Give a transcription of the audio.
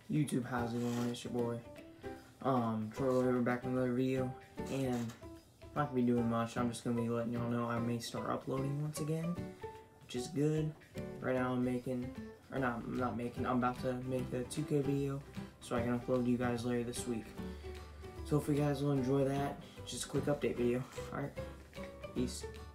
YouTube, how's it going? It's your boy, Troy. We're back with another video, and I'm not gonna be doing much. I'm just gonna be letting y'all know I may start uploading once again, which is good. Right now I'm about to make the 2K video, so I can upload to you guys later this week. So if you guys will enjoy that, just a quick update video. Alright, peace.